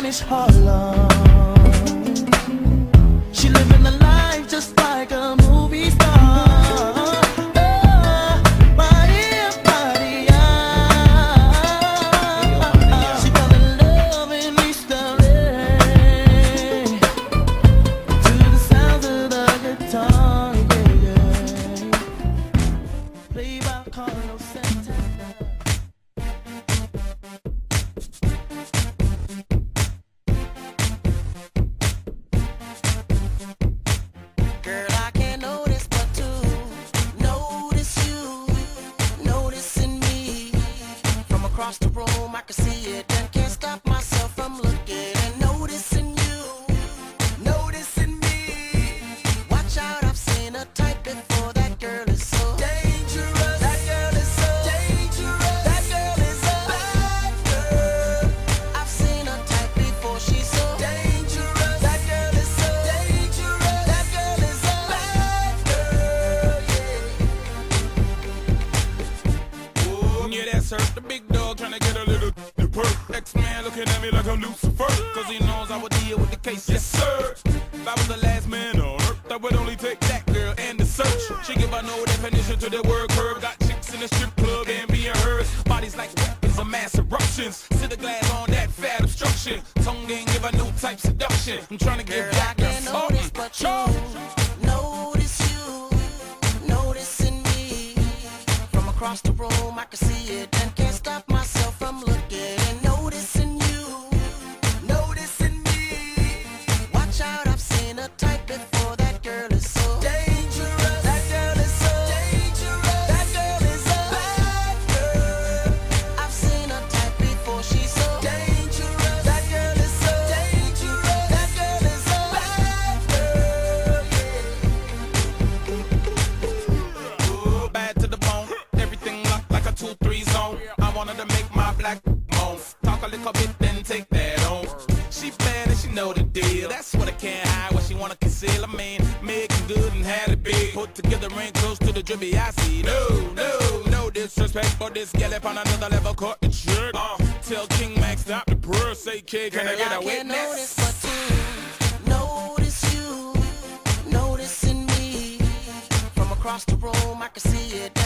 Spanish Harlem. She living the life just like a movie star. Maria, Maria. She fell in love in East LA to the sounds of the guitar, yeah. Played by Carlos Santana. Girl, I can't notice but to notice you, noticing me. From across the room, I can see it and can't stop myself from looking and noticing you, noticing me. Watch out, I've seen a type before. That girl is so dangerous. That girl is so dangerous. That girl is a bad girl. I've seen a type before. She's so dangerous. That girl is so dangerous. That girl is a bad girl. Yeah. Oh, yeah, that's her. The big dog trying to get a little perk. X-Man looking at me like I'm Lucifer, cause he knows I would deal with the case. Yes, sir. If I was the last man on earth, I would only take that girl and the search. She give a no definition to the word curve. Got chicks in the strip club and being hers. Bodies like weapons of mass eruptions. Sit the glass on that fat obstruction. Tongue didn't give a new type seduction. I'm trying to give Girl, I back can't notice but you, notice you, noticing me. From across the room, I can see it and can't stop myself from looking and noticing you, noticing me. Watch out, I've seen a type before. That girl is so dangerous. That girl is so dangerous. That girl is a bad girl. I've seen a type before. She's so dangerous. That girl is so dangerous. That girl is a bad girl. Oh, bad to the bone. Everything locked like a 2-3 zone. I wanted to make my black moan. Talk a little bit, then take that on. She bad and she know the deal. That's what I can't hide, what she wanna conceal. I mean, making good and had it big. Put together ain't close to the drippy I see. No disrespect, but this gal up on another level caught the trick. Tell King Max stop the purr. Say, kid, can I get a Girl, I can't witness? notice but to notice you, noticing me. From across the room, I can see it